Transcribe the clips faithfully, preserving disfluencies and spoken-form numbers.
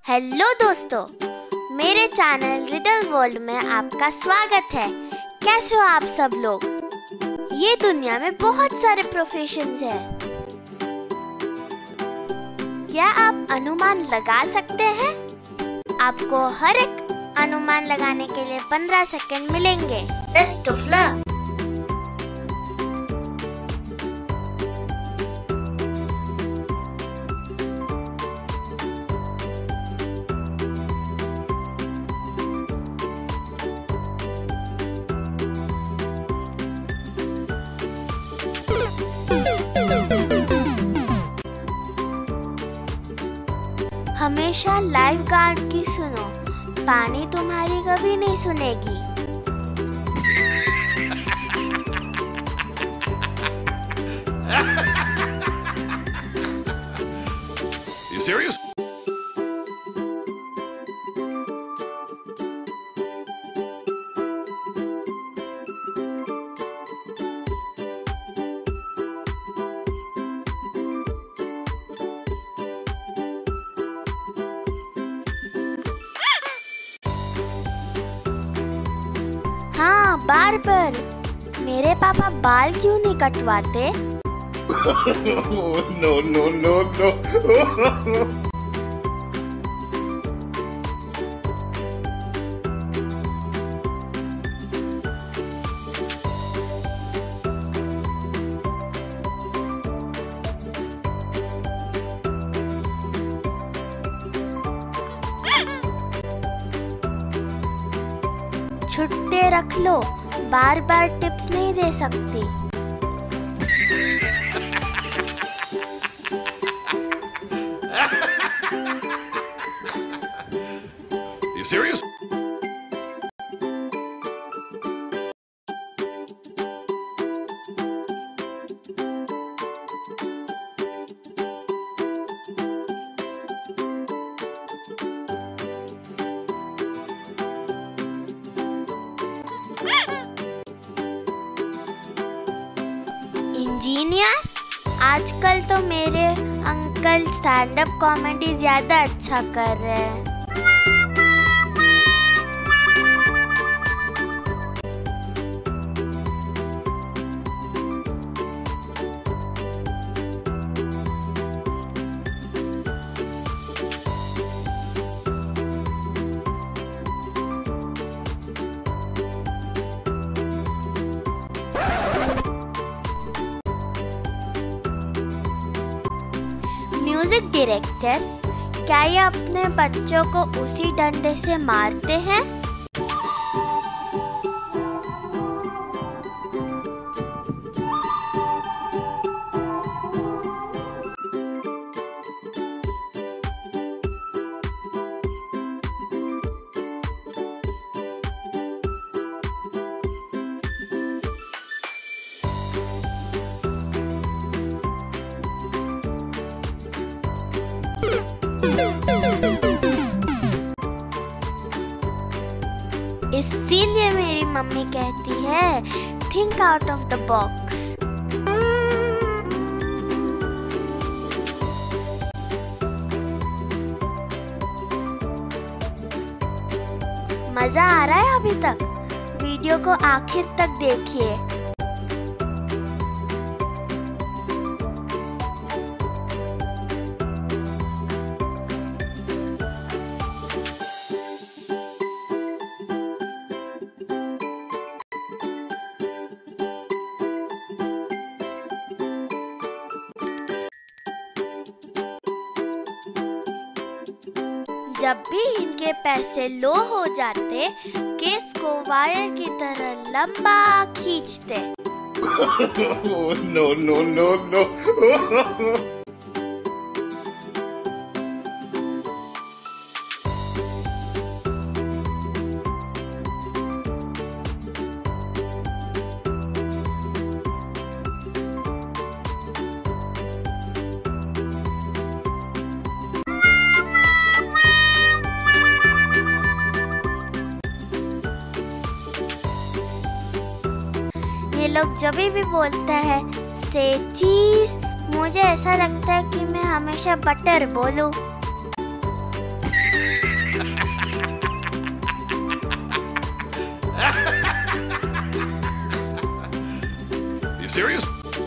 Hello दोस्तों, मेरे channel riddle world में आपका स्वागत है। कैसे हो आप सब लोग? ये दुनिया में बहुत सारे प्रोफेशंस हैं। क्या आप अनुमान लगा सकते हैं? आपको हर एक अनुमान लगाने के लिए पंद्रह सेकंड मिलेंगे। Best of luck. हमेशा लाइफ गार्ड की सुनो, पानी तुम्हारी कभी नहीं सुनेगी। You serious? हाँ, बार्बर। मेरे पापा बाल क्यों नहीं कटवाते? No, no, no, no. छुट्टे रख लो, बार बार टिप्स नहीं दे सकती। You serious? इंजीनियर? आजकल तो मेरे अंकल स्टैंड अप कॉमेडी ज्यादा अच्छा कर रहे हैं। म्यूजिक डायरेक्टर, क्या ये अपने बच्चों को उसी डंडे से मारते हैं? इसीलिए मेरी मम्मी कहती है, think out of the box. मजा आ रहा है अभी तक? वीडियो को आखिर तक देखिए। जब भी इनके पैसे लो हो जाते, केस को वायर की तरह लंबा खींचते। No, no, no, no. ये लोग जब भी बोलता है से चीज, मुझे ऐसा लगता है कि मैं हमेशा बटर बोलूं। You serious?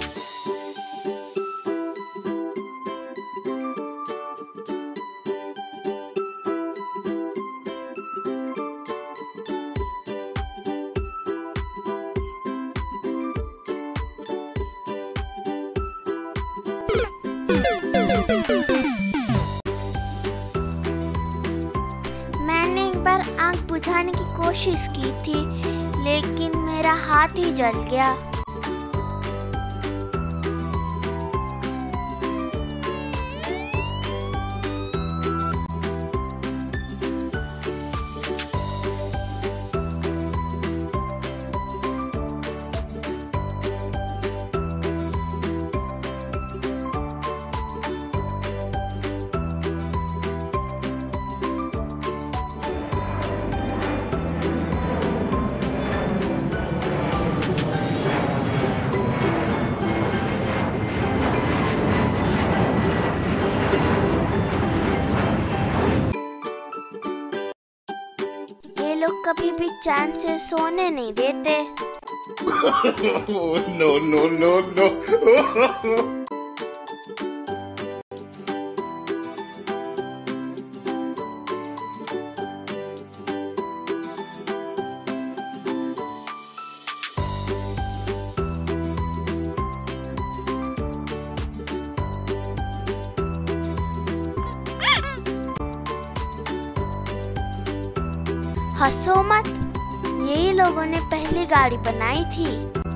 मैंने एक बार आग बुझाने की कोशिश की थी, लेकिन मेरा हाथ ही जल गया। ये लोग कभी भी चैन से सोने नहीं देते। No, no, no, no. हंसो मत, यही लोगों ने पहली गाड़ी बनाई थी।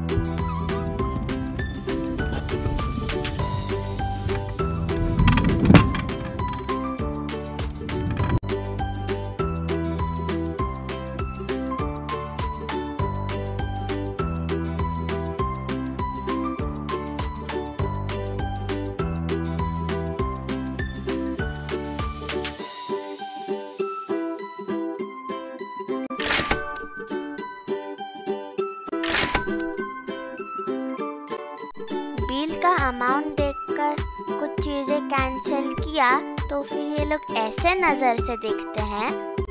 बिल का अमाउंट देखकर कुछ चीजें कैंसिल किया तो फिर ये लोग ऐसे नजर से देखते हैं।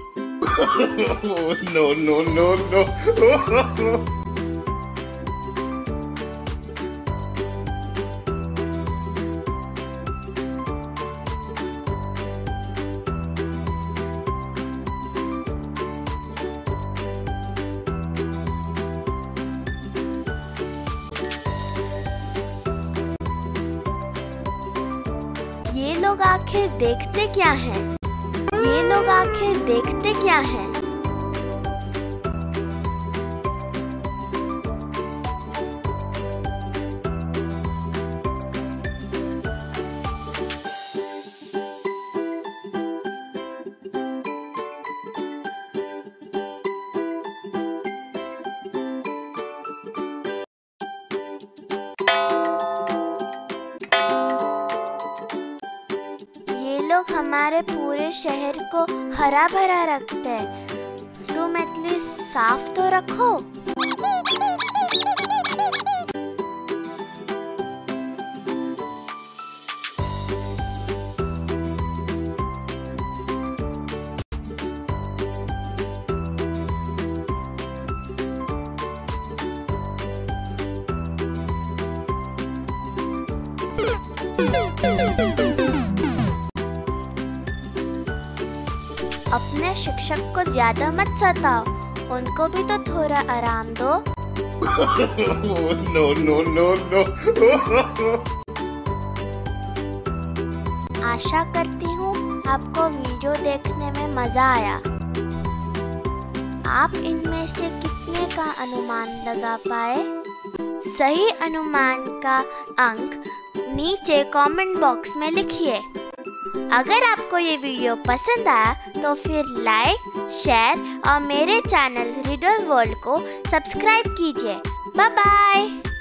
No, no, no, no. ये लोग आखिर देखते क्या हैं? ये लोग आखिर देखते क्या हैं? ये लोग हमारे पूरे शहर को हरा भरा रखते हैं, तुम एटलीस्ट साफ तो रखो। अपने शिक्षक को ज्यादा मत सताओ, उनको भी तो थोड़ा आराम दो। No, no, no, no. आशा करती हूँ आपको वीडियो देखने में मजा आया। आप इनमें से कितने का अनुमान लगा पाए? सही अनुमान का अंक नीचे कमेंट बॉक्स में लिखिए। अगर आपको ये वीडियो पसंद आया तो फिर लाइक, शेयर और मेरे चैनल रिडल वर्ल्ड को सब्सक्राइब कीजिए। Bye bye.